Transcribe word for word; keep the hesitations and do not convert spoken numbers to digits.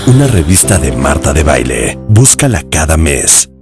una revista de Marta de Baile. Búscala cada mes.